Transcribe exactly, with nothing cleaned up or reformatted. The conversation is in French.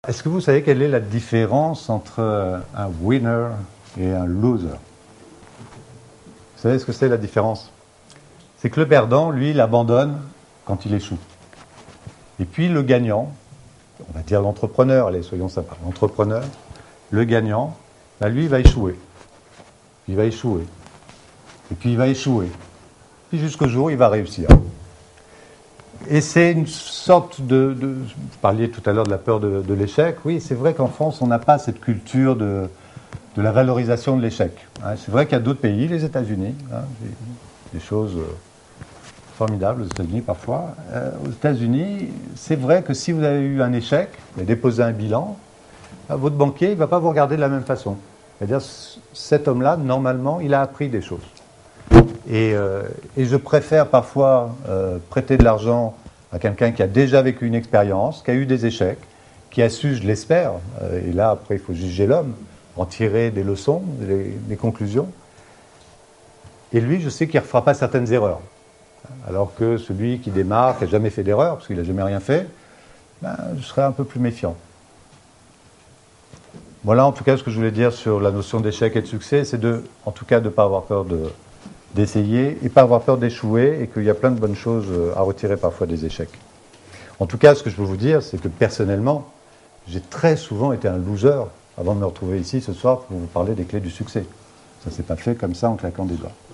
Est-ce que vous savez quelle est la différence entre un winner et un loser? Vous savez ce que c'est la différence? C'est que le perdant, lui, il abandonne quand il échoue. Et puis le gagnant, on va dire l'entrepreneur, allez, soyons sympas, l'entrepreneur, le gagnant, bah, lui, il va échouer. Il va échouer. Et puis il va échouer. Puis jusqu'au jour où il va réussir. Et c'est une sorte de, de... Vous parliez tout à l'heure de la peur de, de l'échec. Oui, c'est vrai qu'en France, on n'a pas cette culture de, de la valorisation de l'échec. Hein, c'est vrai qu'il y a d'autres pays, les États-Unis, hein, des, des choses formidables aux États-Unis parfois. Euh, aux États-Unis, c'est vrai que si vous avez eu un échec, vous avez déposé un bilan, bah, votre banquier ne va pas vous regarder de la même façon. C'est-à-dire, cet homme-là, normalement, il a appris des choses. Et, euh, et je préfère parfois euh, prêter de l'argent à quelqu'un qui a déjà vécu une expérience, qui a eu des échecs, qui a su, je l'espère, euh, et là après il faut juger l'homme, en tirer des leçons, des, des conclusions. Et lui, je sais qu'il ne refera pas certaines erreurs. Alors que celui qui démarre, qui n'a jamais fait d'erreur, parce qu'il n'a jamais rien fait, ben, je serais un peu plus méfiant. Voilà en tout cas ce que je voulais dire sur la notion d'échec et de succès, c'est de, en tout cas de ne pas avoir peur de... d'essayer et pas avoir peur d'échouer et qu'il y a plein de bonnes choses à retirer parfois des échecs. En tout cas, ce que je peux vous dire, c'est que personnellement, j'ai très souvent été un loser avant de me retrouver ici ce soir pour vous parler des clés du succès. Ça ne s'est pas fait comme ça en claquant des doigts.